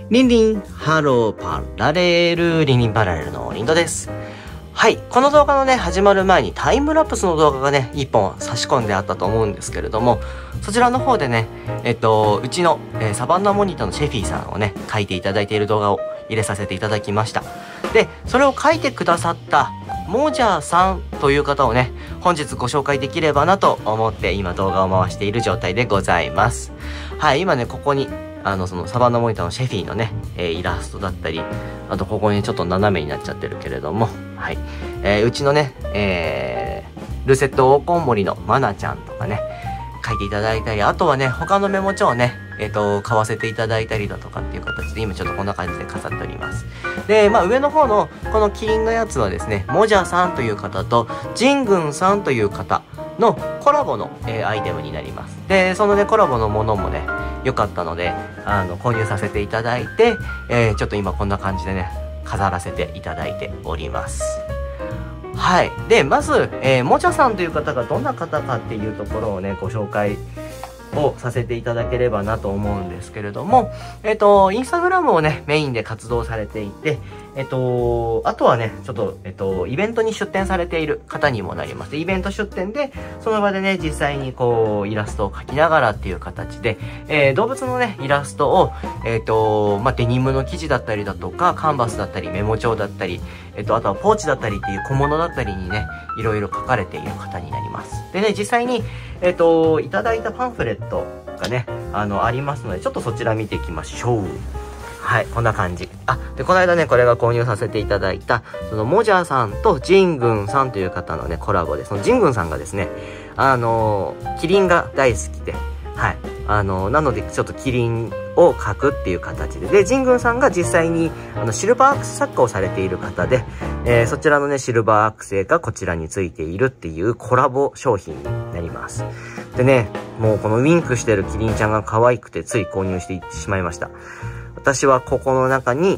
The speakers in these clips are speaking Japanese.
リンリン、ハローパラレル、リンリンパラレルのリンドです。はい、この動画のね、始まる前にタイムラプスの動画がね、1本差し込んであったと思うんですけれども、そちらの方でね、うちの、サバンナモニターのシェフィーさんをね、書いていただいている動画を入れさせていただきました。で、それを書いてくださったモジャーさんという方をね、本日ご紹介できればなと思って今動画を回している状態でございます。はい、今ね、ここにそのサバンナモニターのシェフィーのね、イラストだったり、あとここにちょっと斜めになっちゃってるけれども、はい。うちのね、ルセット黄金森のマナちゃんとかね、書いていただいたり、あとはね、他のメモ帳をね、買わせていただいたりだとかっていう形で、今ちょっとこんな感じで飾っております。で、まあ上の方のこのキリンのやつはですね、モジャさんという方と、ジングンさんという方のコラボの、アイテムになります。で、そのね、コラボのものもね、良かったので、購入させていただいて、ちょっと今こんな感じでね、飾らせていただいております。はい。で、まず、もちゃさんという方がどんな方かっていうところをね、ご紹介をさせていただければなと思うんですけれども、インスタグラムをね、メインで活動されていて、あとはね、ちょっと、イベントに出展されている方にもなります。イベント出展で、その場でね、実際にこう、イラストを描きながらっていう形で、動物のね、イラストを、まあ、デニムの生地だったりだとか、カンバスだったり、メモ帳だったり、あとはポーチだったりっていう小物だったりにね、いろいろ書かれている方になります。でね、実際に、いただいたパンフレットがね、ありますので、ちょっとそちら見ていきましょう。はい、こんな感じ。で、この間ね、これが購入させていただいた、その、モジャーさんとジングンさんという方のね、コラボで、そのジングンさんがですね、キリンが大好きで、はい、なので、ちょっとキリンを描くっていう形で、で、ジングンさんが実際に、シルバーアクセ作家をされている方で、そちらのね、シルバーアクセがこちらについているっていうコラボ商品になります。でね、もうこのウィンクしてるキリンちゃんが可愛くて、つい購入していってしまいました。私はここの中に、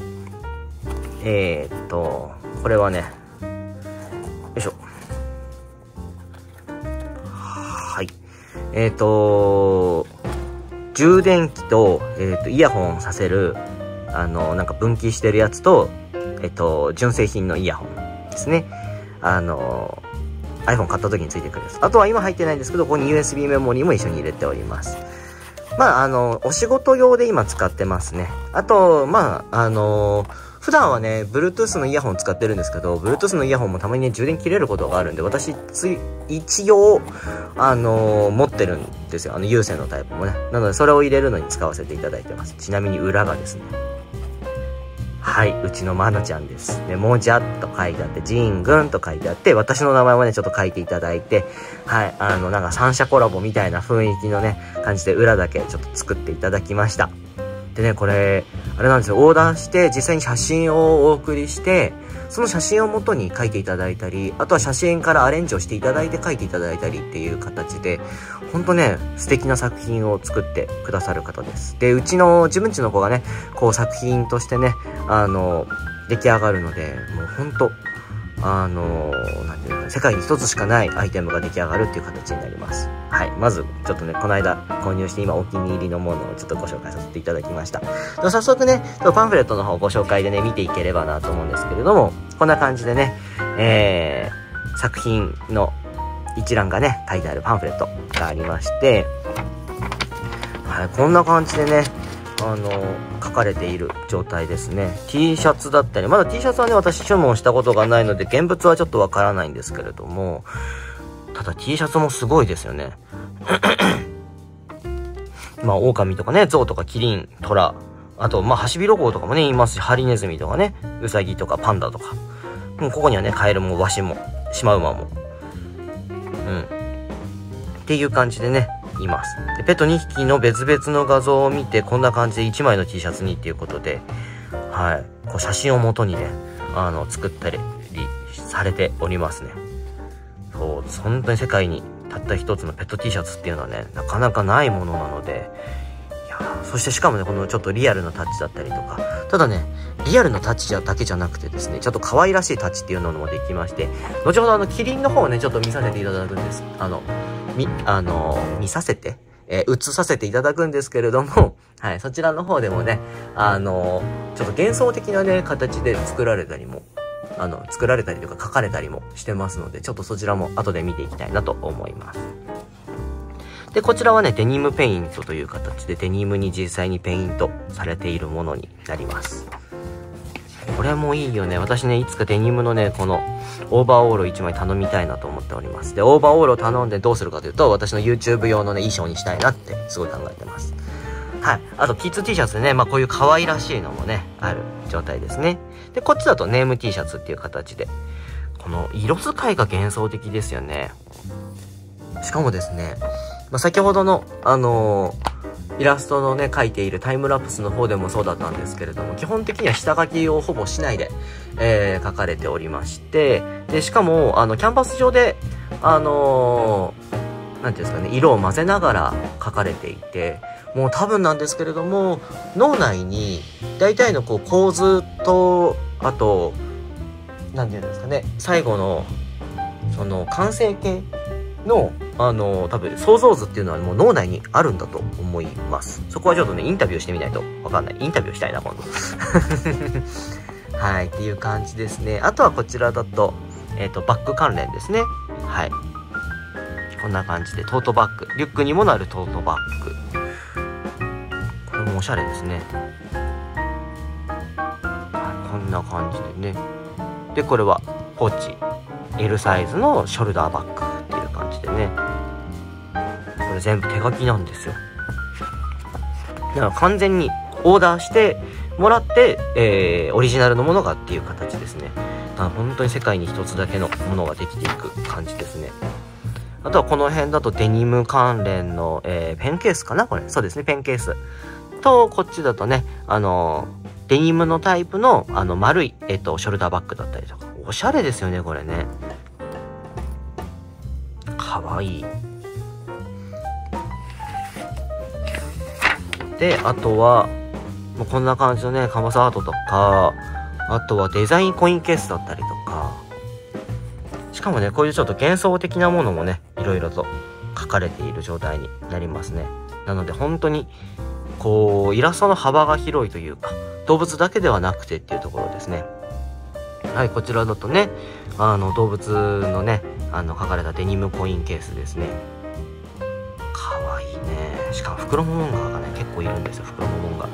これはね、よいしょ。はい。充電器と、イヤホンさせる、なんか分岐してるやつと、純正品のイヤホンですね。iPhone 買った時についてくるやつ。あとは今入ってないんですけど、ここに USB メモリーも一緒に入れております。まあ、お仕事用で今使ってますね。あと、まあ、普段はね、Bluetooth のイヤホン使ってるんですけど、Bluetooth のイヤホンもたまにね、充電切れることがあるんで、私、一応、持ってるんですよ。有線のタイプもね。なので、それを入れるのに使わせていただいてます。ちなみに裏がですね、はい、うちのマナちゃんです。で、モジャと書いてあって、ジングンと書いてあって、私の名前もね、ちょっと書いていただいて、はい、なんか三者コラボみたいな雰囲気のね、感じで裏だけちょっと作っていただきました。でね、これ、あれなんですよ、オーダーして、実際に写真をお送りして、その写真を元に書いていただいたり、あとは写真からアレンジをしていただいて書いていただいたりっていう形で、ほんとね、素敵な作品を作ってくださる方です。で、自分ちの子がね、こう作品としてね、出来上がるので、もうほんと、なんていうか、世界に一つしかないアイテムが出来上がるっていう形になります。はい。まず、ちょっとね、この間購入して今お気に入りのものをちょっとご紹介させていただきました。では早速ね、パンフレットの方をご紹介でね、見ていければなと思うんですけれども、こんな感じでね、作品の一覧がね、書いてあるパンフレットがありまして、はい、こんな感じでね、書かれている状態ですね。T シャツだったり、まだ T シャツはね、私注文したことがないので、現物はちょっとわからないんですけれども、ただ T シャツもすごいですよね。まあ、狼とかね、象とかキリン、トラ、あと、まあ、ハシビロコウとかもね、いますし、ハリネズミとかね、ウサギとかパンダとか。もうここにはね、カエルもワシも、シマウマも。っていう感じでね、います。で、ペット2匹の別々の画像を見て、こんな感じで1枚の T シャツにっていうことで、はい、こう写真を元にね、作ったりされておりますね。そう、本当に世界にたった一つのペット T シャツっていうのはね、なかなかないものなので、いや、そしてしかもね、このちょっとリアルなタッチだったりとか、ただね、リアルなタッチだけじゃなくてですね、ちょっと可愛らしいタッチっていうのもできまして、後ほどキリンの方をね、ちょっと見させていただくんです。見させて写させていただくんですけれども、はい、そちらの方でもね、ちょっと幻想的なね、形で作られたりとか書かれたりもしてますので、ちょっとそちらも後で見ていきたいなと思います。で、こちらはね、デニムペイントという形で、デニムに実際にペイントされているものになります。これもいいよね。私ね、いつかデニムのね、このオーバーオールを1枚頼みたいなと思っております。で、オーバーオールを頼んでどうするかというと、私の YouTube 用のね、衣装にしたいなってすごい考えてます。はい。あと、キッズ T シャツでね、まあこういう可愛らしいのもね、ある状態ですね。で、こっちだとネーム T シャツっていう形で、この色使いが幻想的ですよね。しかもですね、まあ、先ほどの、イラストのね、描いているタイムラプスの方でもそうだったんですけれども、基本的には下書きをほぼしないで、描かれておりまして、で、しかも、キャンバス上で、なんていうんですかね、色を混ぜながら描かれていて、もう多分なんですけれども、脳内に大体のこう構図と、あと、なんていうんですかね、最後の、その完成形の、多分想像図っていうのはもう脳内にあるんだと思います。そこはちょっとね、インタビューしてみないとわかんない。インタビューしたいな、今度。はい、っていう感じですね。あとはこちらだと、バッグ関連ですね。はい。こんな感じで、トートバッグ。リュックにもなるトートバッグ。これもおしゃれですね。はい、こんな感じでね。で、これはポーチ。L サイズのショルダーバッグっていう感じでね。これ全部手書きなんですよ。だから完全にオーダーしてもらって、オリジナルのものがっていう形ですね。本当に世界に一つだけのものができていく感じですね。あとはこの辺だとデニム関連の、ペンケースかなこれ。そうですね、ペンケース。と、こっちだとね、デニムのタイプの、丸い、ショルダーバッグだったりとか。おしゃれですよね、これね。かわいい。で、あとは、もうこんな感じのね、カンバスアートとか、あとはデザインコインケースだったりとか、しかもね、こういうちょっと幻想的なものもね、いろいろと書かれている状態になりますね。なので本当に、こう、イラストの幅が広いというか、動物だけではなくてっていうところですね。はい、こちらだとね、動物のね、書かれたデニムコインケースですね。かわいいね。しかも、フクロモモンガがね、結構いるんですよ。フクロモモンガ。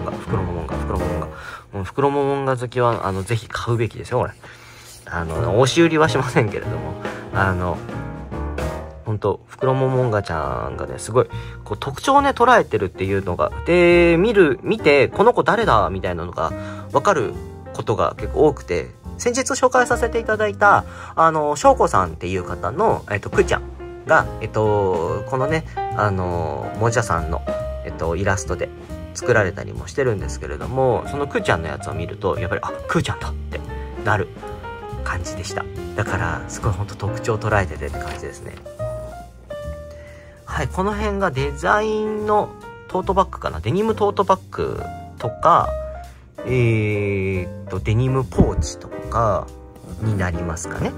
もうフクロモモンガ好きは、ぜひ買うべきですよ、これ。押し売りはしませんけれども、ほんと、フクロモモンガちゃんがね、すごい、こう、特徴をね、捉えてるっていうのが、で、見て、この子誰だみたいなのが、わかることが結構多くて、先日紹介させていただいた、翔子さんっていう方の、くーちゃんが、このね、もじゃさんの、イラストで作られたりもしてるんですけれども、そのくーちゃんのやつを見ると、やっぱり、あ、くーちゃんだってなる感じでした。だから、すごいほんと特徴を捉えててって感じですね。はい、この辺がデザインのトートバッグかな。デニムトートバッグとか、デニムポーチとかになりますかね。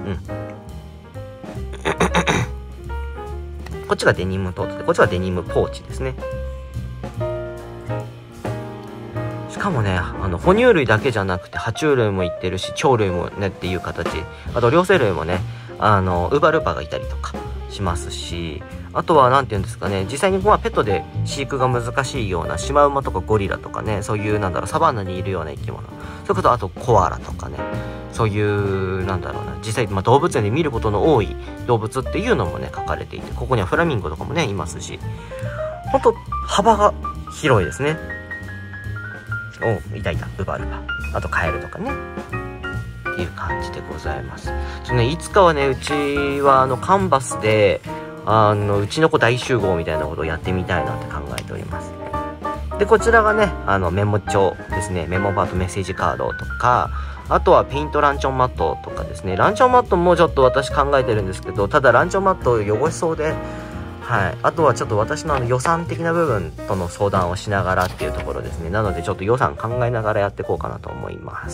こっちがデニムトートで、こっちがデニムポーチですね。しかもね、哺乳類だけじゃなくて、爬虫類もいってるし、鳥類もねっていう形、あと両生類もね、ウーバールーパーがいたりとかしますし、あとはなんていうんですかね、実際にペットで飼育が難しいようなシマウマとかゴリラとかね、そういうサバンナにいるような生き物、そういうこと、あとコアラとかね、そういう実際、動物園で見ることの多い動物っていうのもね書かれていて、ここにはフラミンゴとかもねいますし、ほんと幅が広いですね。いたウーバールーパー、あとカエルとかねっていう感じでございます。いつかはね、うちはカンバスでうちの子大集合みたいなことをやってみたいなって考えております。で、こちらがね、メモ帳ですね。メモパートメッセージカードとか、あとはペイントランチョンマットとかですね。ランチョンマットもちょっと私考えてるんですけど、ただランチョンマットを汚しそうで、はい。あとはちょっと私の予算的な部分との相談をしながらっていうところですね。なのでちょっと予算考えながらやっていこうかなと思います。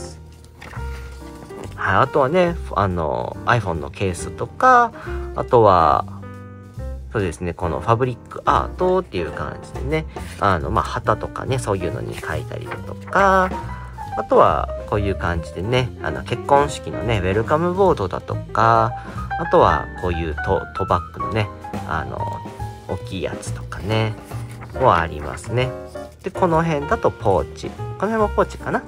はい。あとはね、iPhone のケースとか、あとは、 そうですね、このファブリックアートっていう感じでね、旗とかね、そういうのに書いたりだとか、あとはこういう感じでね、結婚式のね、ウェルカムボードだとか、あとはこういうトバッグのね、大きいやつとかね、もありますね。で、この辺だとポーチ。この辺もポーチかな。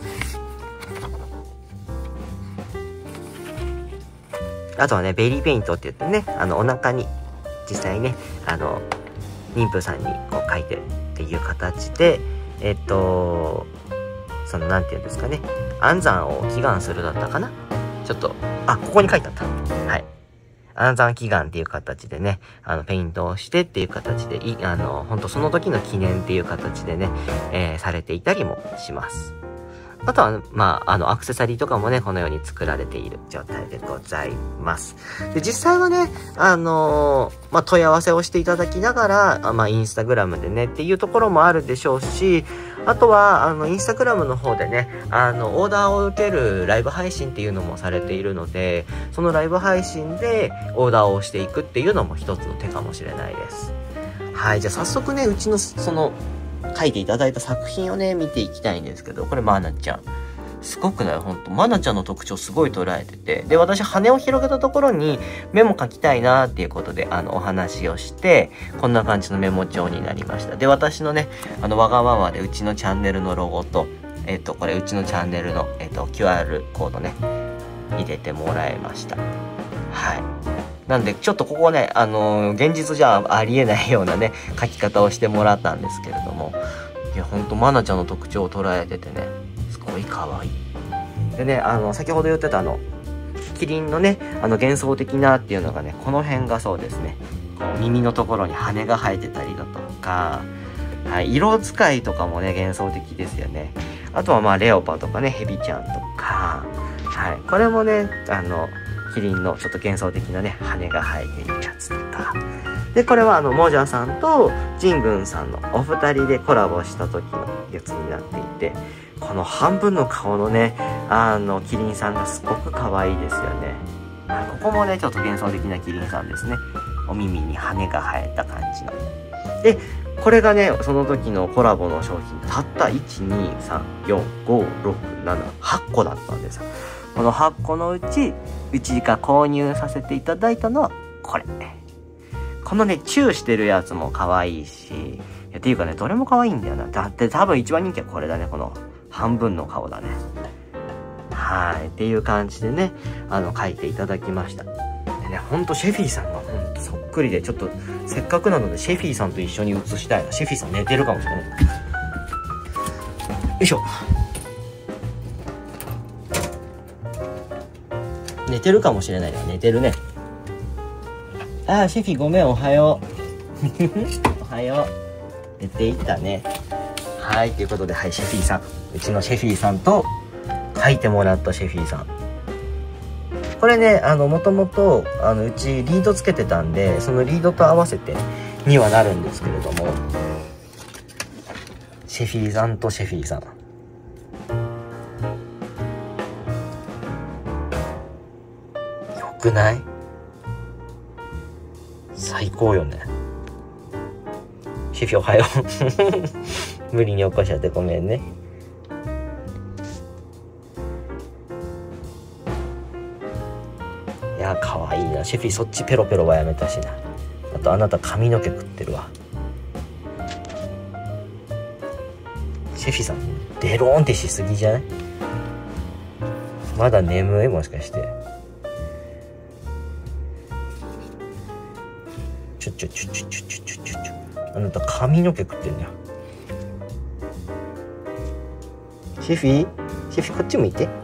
あとはね、ベリーペイントって言ってね、お腹に、実際ね、妊婦さんにこう書いてるっていう形で、なんていうんですかね、安産を祈願するだったかな。ちょっと、ここに書いてあった。はい。安産祈願っていう形でね、ペイントをしてっていう形で、ほんとその時の記念っていう形でね、されていたりもします。あとは、アクセサリーとかもね、このように作られている状態でございます。で、実際はね、問い合わせをしていただきながら、インスタグラムでねっていうところもあるでしょうし、あとは、インスタグラムの方でね、オーダーを受けるライブ配信っていうのもされているので、そのライブ配信でオーダーをしていくっていうのも一つの手かもしれないです。はい、じゃあ早速ね、うちの書いていただいた作品をね、見ていきたいんですけど、これマナちゃん。すごくない？ほんと。マナちゃんの特徴すごい捉えてて。で、私羽を広げたところにメモ書きたいなーっていうことで、お話をして、こんな感じのメモ帳になりました。で、私のね、わがままでうちのチャンネルのロゴと、これうちのチャンネルの、QR コードね、入れてもらいました。はい。なんで、ちょっとここね、現実じゃありえないようなね、書き方をしてもらったんですけれども、いや、ほんと、マナちゃんの特徴を捉えててね、すごい可愛い。でね、先ほど言ってたキリンのね、幻想的なっていうのがね、この辺がそうですね、こう耳のところに羽が生えてたりだとか、はい、色使いとかもね、幻想的ですよね。あとはレオパとかね、ヘビちゃんとか、はい、これもね、キリンのちょっと幻想的なね、羽が生えているやつとか。で、これはモジャさんとジングンさんのお二人でコラボした時のやつになっていて、この半分の顔のね、キリンさんがすごく可愛いですよね。ここもね、ちょっと幻想的なキリンさんですね。お耳に羽が生えた感じの。で、これがね、その時のコラボの商品、たった1、2、3、4、5、6、7、8個だったんですよ。この8個のうちが購入させていただいたのはこれ。このね、チューしてるやつも可愛いし、っていうかね、どれも可愛いんだよな。だって多分一番人気はこれだね、この半分の顔だね。はい。っていう感じでね、書いていただきました。でね、ほんとシェフィーさんがほんとそっくりで、ちょっとせっかくなのでシェフィーさんと一緒に写したいな。シェフィーさん寝てるかもしれない。よいしょ。寝てるかもしれないな。寝てるね。シェフィーごめん、おはよう。おはよう。寝ていったね。はい、ということで、はい、シェフィーさん。うちのシェフィーさんと、書いてもらったシェフィーさん。これね、もともと、うちリードつけてたんで、そのリードと合わせてにはなるんですけれども、シェフィーさんとシェフィーさん。よくない？最高よね。シェフィーおはよう。無理に起こしちゃってごめんね。いや、かわいいな。シェフィーそっちペロペロはやめたしな。あとあなた髪の毛食ってるわ。シェフィーさん、デローンってしすぎじゃない？まだ眠い？もしかして。ちょ。あなた髪の毛食ってんじゃん。シェフィーこっち向いて。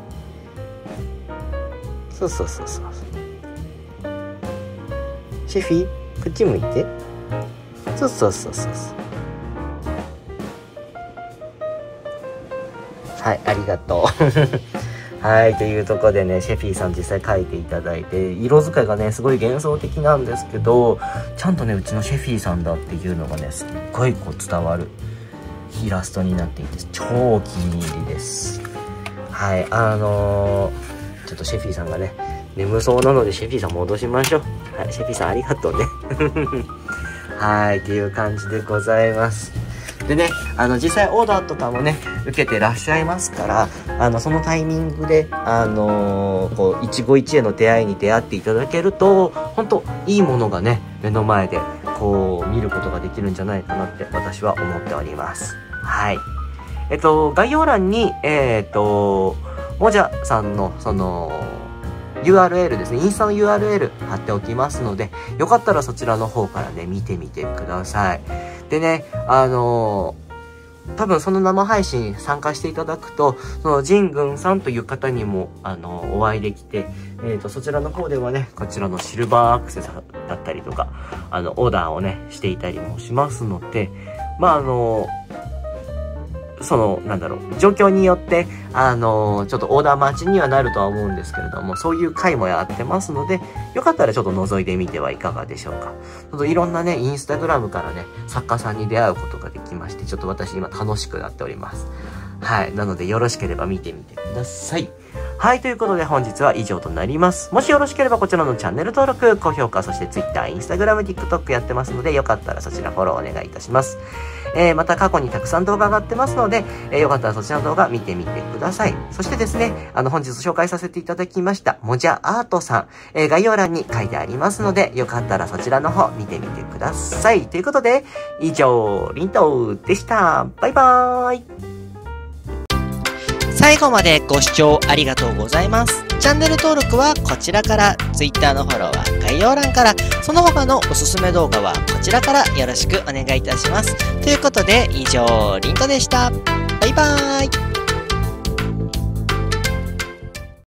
そう。シェフィーこっち向いて。そう。はい、ありがとう。はい、というところでね、シェフィーさん実際描いていただいて、色使いがね、すごい幻想的なんですけど、ちゃんとね、うちのシェフィーさんだっていうのがね、すっごいこう伝わるイラストになっていて、超お気に入りです。はい、ちょっとシェフィーさんがね、眠そうなのでシェフィーさん戻しましょう。はい、シェフィーさんありがとうね。 はい、っていう感じでございます。でね、実際オーダーとかもね、受けてらっしゃいますから、そのタイミングで、こう、一期一会の出会いに出会っていただけると、本当いいものがね、目の前で、こう、見ることができるんじゃないかなって、私は思っております。はい。概要欄に、もじゃさんの、URL ですね。インスタの URL 貼っておきますので、よかったらそちらの方からね、見てみてください。でね、多分その生配信参加していただくと、そのジングンさんという方にも、お会いできて、そちらの方ではね、こちらのシルバーアクセサだったりとか、オーダーをね、していたりもしますので、まあ、状況によって、ちょっとオーダー待ちにはなるとは思うんですけれども、そういう回もやってますので、よかったらちょっと覗いてみてはいかがでしょうか。ちょっといろんなね、インスタグラムからね、作家さんに出会うことができまして、ちょっと私今楽しくなっております。はい。なのでよろしければ見てみてください。はい。ということで本日は以上となります。もしよろしければこちらのチャンネル登録、高評価、そして Twitter、Instagram、TikTok やってますので、よかったらそちらフォローお願いいたします。また過去にたくさん動画上がってますので、よかったらそちらの動画見てみてください。そしてですね、本日紹介させていただきました、もじゃアートさん、概要欄に書いてありますので、よかったらそちらの方見てみてください。ということで、以上、りんとでした。バイバーイ。 最後までご視聴ありがとうございます。チャンネル登録はこちらから、Twitter のフォローは概要欄から、その他のおすすめ動画はこちらからよろしくお願いいたします。ということで、以上、りんとでした。バイバーイ。